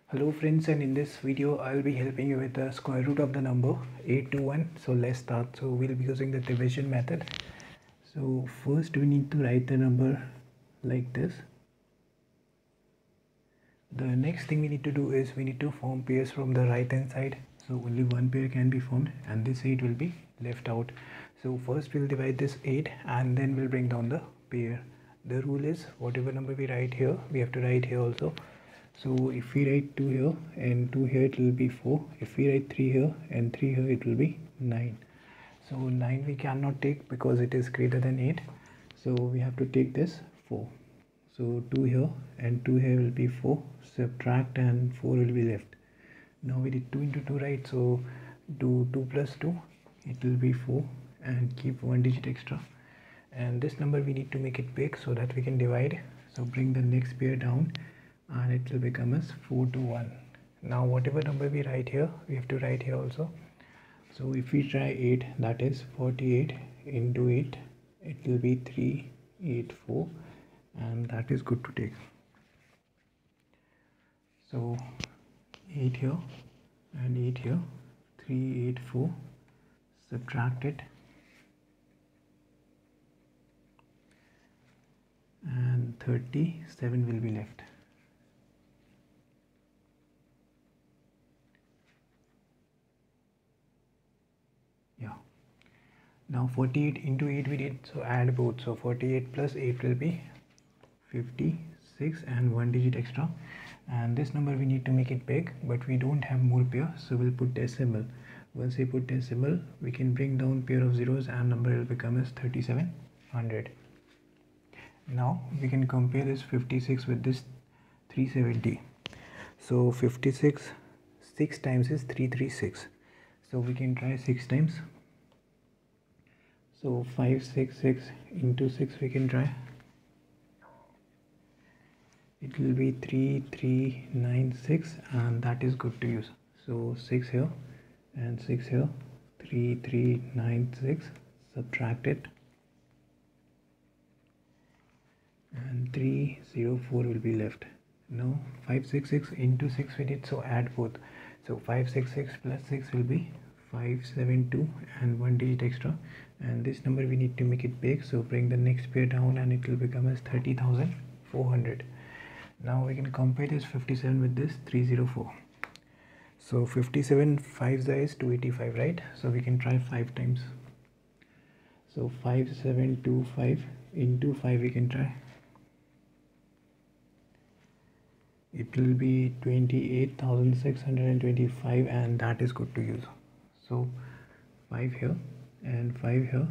Hello friends, and in this video I'll be helping you with the square root of the number 821. So let's start. So we'll be using the division method. So first we need to write the number like this. The next thing we need to do is we need to form pairs from the right hand side. So only one pair can be formed and this 8 will be left out. So first we'll divide this 8 and then we'll bring down the pair. The rule is whatever number we write here, we have to write here also. So if we write 2 here and 2 here, it will be 4. If we write 3 here and 3 here, it will be 9. So 9 we cannot take because it is greater than 8. So we have to take this 4. So 2 here and 2 here will be 4. Subtract and 4 will be left. Now we did 2 into 2, right? So do 2 plus 2, it will be 4 and keep one digit extra. And this number we need to make it big so that we can divide. So bring the next pair down and it will become as 4 to 1. Now whatever number we write here, we have to write here also. So if we try 8, that is 48 into 8, it will be 384 and that is good to take. So 8 here and 8 here, 384, subtract it and 37 will be left. Now 48 into 8 we did, so add both. So 48 plus 8 will be 56 and one digit extra. And this number we need to make it big, but we don't have more pair, so we'll put decimal. Once we put decimal, we can bring down pair of zeros and number will become as 3700. Now we can compare this 56 with this 370. So 56 6 times is 336. So we can try 6 times. So 566 into 6 we can try. It will be 3396 and that is good to use. So 6 here and 6 here, 3396, subtract it and 304 will be left. Now 566 into 6 we did, so add both. So 566 plus 6 will be 572 and one digit extra, and this number we need to make it big, so bring the next pair down and it will become as 30,400. Now we can compare this 57 with this 304. So 57 5 is 285, right? So we can try 5 times. So 5725 into 5 we can try. It will be 28,625 and that is good to use. So 5 here and 5 here,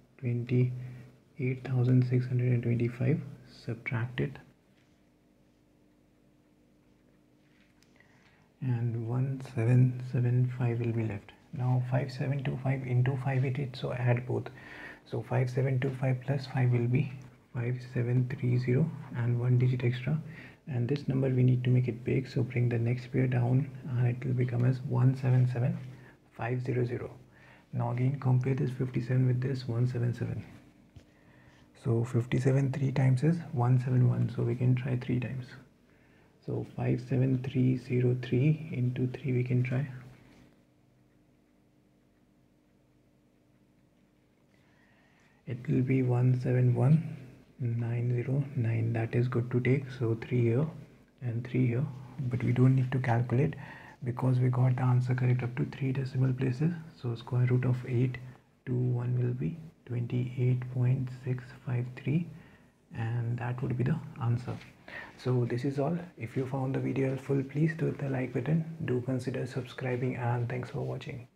28,625, subtract it and 1775 will be left. Now 5725 into 5 it is, so add both. So 5725 plus 5 will be 5730 and one digit extra, and this number we need to make it big, so bring the next pair down and it will become as 177500. Now again compare this 57 with this 177. So 57 3 times is 171, so we can try 3 times. So 57303 into 3 we can try. It will be 171909, that is good to take. So 3 here and 3 here, but we don't need to calculate because we got the answer correct up to 3 decimal places. So square root of 821 will be 28.653 and that would be the answer. So this is all. If you found the video helpful, please do hit the like button, do consider subscribing, and thanks for watching.